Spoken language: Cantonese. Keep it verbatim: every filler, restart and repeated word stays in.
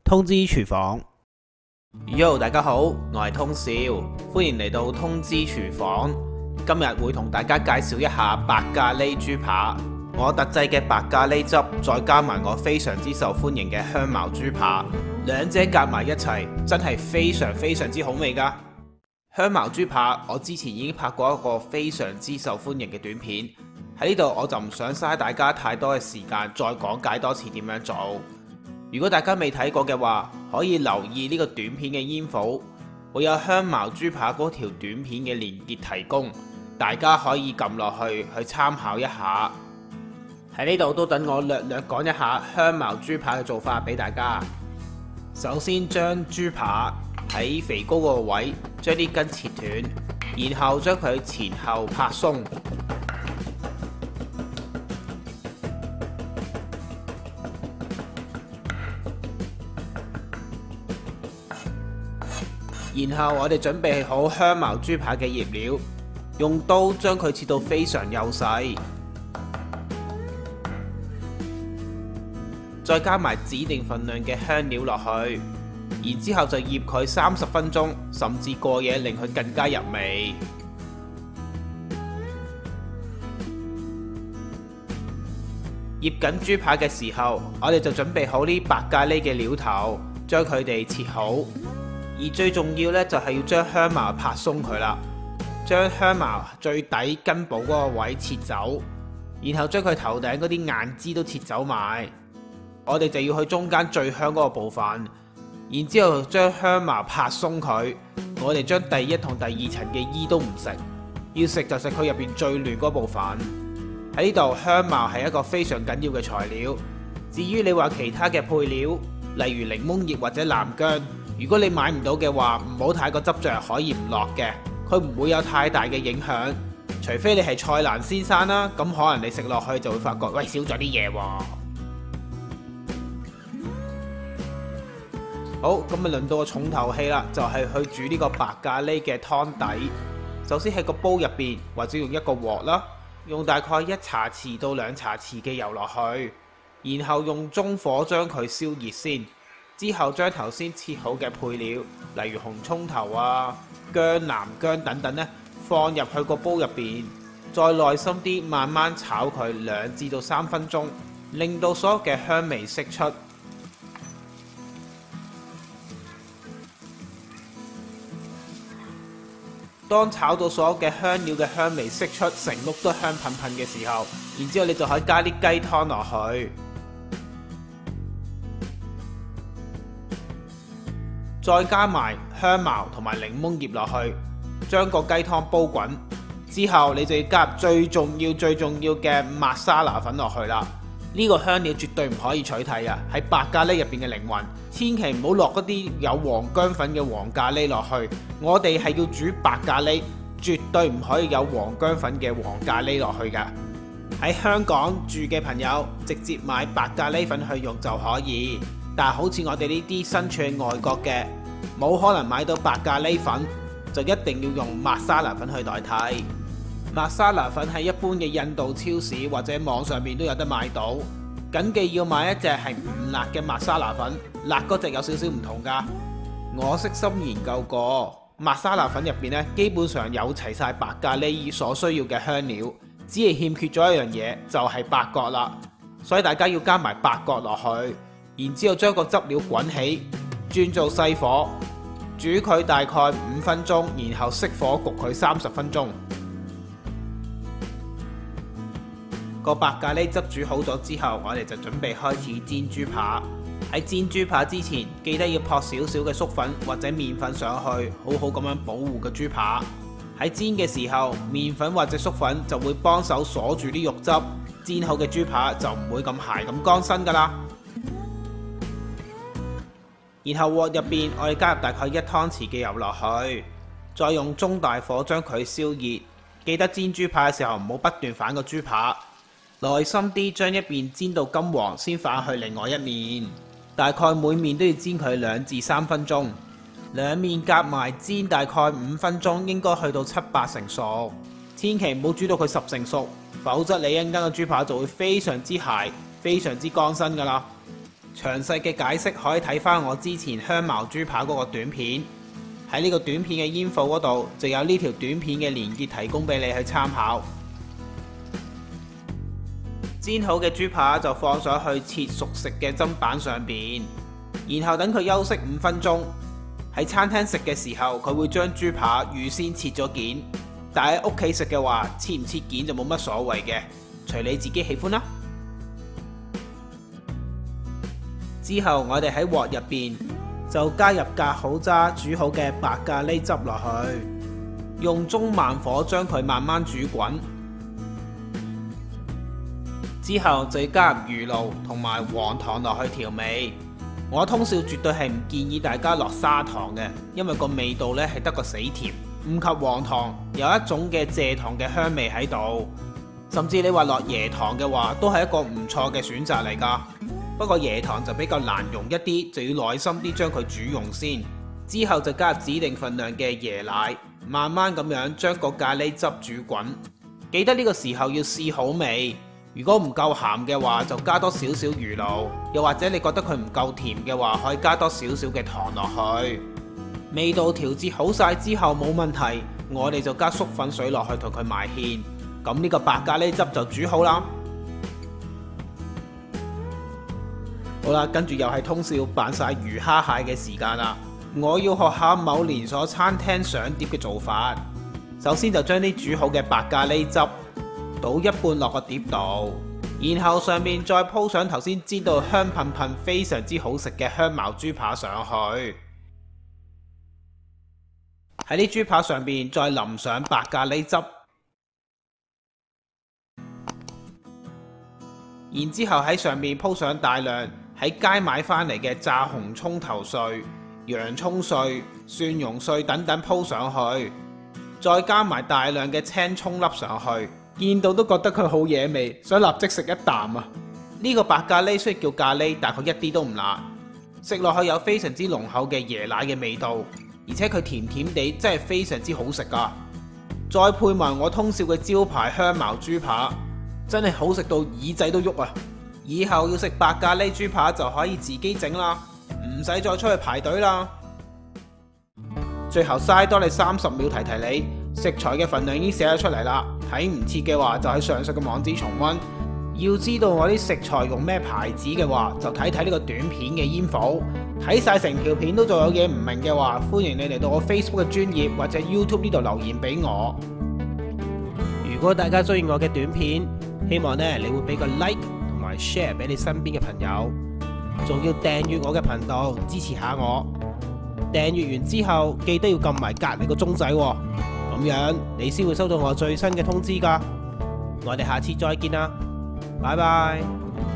通知廚房。Yo， 大家好，我係通少，歡迎嚟到通知廚房。今日會同大家介紹一下白咖喱豬扒。我特製嘅白咖喱汁，再加埋我非常之受歡迎嘅香茅豬扒，兩者夾埋一齊，真係非常非常之好味㗎。香茅豬扒，我之前已經拍過一個非常之受歡迎嘅短片，喺呢度我就唔想嘥大家太多嘅時間，再講解多次點樣做。如果大家未睇過嘅話，可以留意呢個短片嘅煙簿，會有香茅豬扒嗰條短片嘅連結提供，大家可以撳落去去參考一下。喺呢度都等我略略講一下香茅豬扒嘅做法俾大家。首先將豬扒喺肥膏個位將啲筋切斷，然後將佢前後拍鬆。然後我哋準備好香茅豬扒嘅醃料，用刀將佢切到非常幼細，再加埋指定份量嘅香料落去，然之後就醃佢三十分鐘，甚至過夜，令佢更加入味。醃緊豬扒嘅時候，我哋就準備好呢白咖喱嘅料頭，將佢哋切好。而最重要呢，就係要將香茅拍鬆佢啦，將香茅最底根部嗰個位切走，然後將佢頭頂嗰啲硬枝都切走埋。我哋就要去中間最香嗰個部分，然之後將香茅拍鬆佢。我哋將第一同第二層嘅衣都唔食，要食就食佢入邊最嫩嗰部分。喺呢度香茅係一個非常緊要嘅材料。至於你話其他嘅配料，例如檸檬葉或者南薑，如果你買唔到嘅話，唔好太過執着，可以唔落嘅，佢唔會有太大嘅影響。除非你係蔡瀾先生啦，咁可能你食落去就會發覺，喂，少咗啲嘢喎。好，咁啊輪到個重頭戲啦，就係去煮呢個白咖喱嘅湯底。首先喺個煲入邊，或者用一個鑊啦，用大概一茶匙到兩茶匙嘅油落去，然後用中火將佢燒熱先。之後將頭先切好嘅配料，例如紅葱頭啊、薑、南薑等等呢，放入去個煲入邊，再耐心啲慢慢炒佢兩至到三分鐘，令到所有嘅香味釋出。當炒到所有嘅香料嘅香味釋出，成屋都香噴噴嘅時候，然之後你就可以加啲雞湯落去。再加埋香茅同埋檸檬葉落去，將個雞湯煲滾之後，你就要加入最重要最重要嘅麥沙拿粉落去啦。呢個香料絕對唔可以取替啊，係白咖喱入邊嘅靈魂。千祈唔好落嗰啲有黃薑粉嘅黃咖喱落去。我哋係要煮白咖喱，絕對唔可以有黃薑粉嘅黃咖喱落去㗎。喺香港住嘅朋友，直接買白咖喱粉去用就可以。但係好似我哋呢啲身處喺外國嘅，冇可能買到白咖喱粉，就一定要用麥沙拿粉去代替。麥沙拿粉喺一般嘅印度超市或者網上面都有得買到，謹記要買一隻係唔辣嘅麥沙拿粉，辣嗰隻有少少唔同㗎。我悉心研究過，麥沙拿粉入邊呢，基本上有齊晒白咖喱所需要嘅香料，只係欠缺咗一樣嘢，就係八角啦。所以大家要加埋八角落去。然之後將個汁料滾起，轉做細火，煮佢大概五分鐘，然後熄火焗佢三十分鐘。個白咖喱汁煮好咗之後，我哋就準備開始煎豬扒。喺煎豬扒之前，記得要撲少少嘅粟粉或者麵粉上去，好好咁樣保護個豬扒。喺煎嘅時候，麵粉或者粟粉就會幫手鎖住啲肉汁，煎好嘅豬扒就唔會咁鞋咁乾身㗎啦。然後鑊入邊，我哋加入大概一湯匙嘅油落去，再用中大火將佢燒熱。記得煎豬扒嘅時候唔好不斷反個豬扒，耐心啲將一邊煎到金黃先反去另外一面。大概每面都要煎佢兩至三分鐘，兩面夾埋煎大概五分鐘，應該去到七八成熟。千祈唔好煮到佢十成熟，否則你一陣間嘅豬扒就會非常之鞋，非常之乾身㗎啦。 詳細嘅解釋可以睇返我之前香茅豬扒嗰個短片，喺呢個短片嘅 info 嗰度就有呢條短片嘅連結提供俾你去參考。煎好嘅豬扒就放上去切熟食嘅砧板上邊，然後等佢休息五分鐘。喺餐廳食嘅時候，佢會將豬扒預先切咗件，但喺屋企食嘅話，切唔切件就冇乜所謂嘅，隨你自己喜歡啦。之後我哋喺鑊入邊就加入隔好渣煮好嘅白咖喱汁落去，用中慢火將佢慢慢煮滾。之後就要加入魚露同埋黃糖落去調味。我通少絕對係唔建議大家落砂糖嘅，因為個味道呢係得個死甜，唔及黃糖有一種嘅蔗糖嘅香味喺度。甚至你話落椰糖嘅話，都係一個唔錯嘅選擇嚟㗎。不過椰糖就比較難溶一啲，就要耐心啲將佢煮溶先。之後就加入指定份量嘅椰奶，慢慢咁樣將個咖喱汁煮滾。記得呢個時候要試好味，如果唔夠鹹嘅話，就加多少少魚露，又或者你覺得佢唔夠甜嘅話，可以加多少少嘅糖落去。味道調節好晒之後冇問題，我哋就加粟粉水落去同佢埋芡。咁呢個白咖喱汁就煮好啦。好啦，跟住又係通宵扮晒魚蝦蟹嘅時間啦。我要學下某連鎖餐廳上碟嘅做法。首先就將啲煮好嘅白咖喱汁倒一半落個碟度，然後上面再鋪上頭先煎到香噴噴、非常之好食嘅香茅豬扒上去。喺啲豬扒上面再淋上白咖喱汁，然之後喺上面鋪上大量喺街買返嚟嘅炸紅葱頭碎、洋葱碎、蒜蓉碎等等鋪上去，再加埋大量嘅青葱粒上去，見到都覺得佢好惹味，想立即食一啖啊！呢個白咖喱雖然叫咖喱，但佢一啲都唔辣，食落去有非常之濃厚嘅椰奶嘅味道，而且佢甜甜地，真係非常之好食噶。再配埋我通少嘅招牌香茅豬扒，真係好食到耳仔都喐啊！以後要食白咖喱豬扒就可以自己整啦，唔使再出去排隊啦。最後嘥多你三十秒提提你，食材嘅份量已經寫咗出嚟啦，睇唔切嘅話就喺上述嘅網址重溫。要知道我啲食材用咩牌子嘅話，就睇睇呢個短片嘅 info。睇晒成條片都仲有嘢唔明嘅話，歡迎你嚟到我 Facebook 嘅專頁或者 YouTube 呢度留言俾我。如果大家中意我嘅短片，希望呢你會俾個 like 同埋 share 俾你身邊嘅朋友，仲要訂閱我嘅頻道支持下我。訂閱完之後記得要撳埋隔籬個鐘仔，咁樣你先會收到我最新嘅通知噶。我哋下次再見啦，拜拜。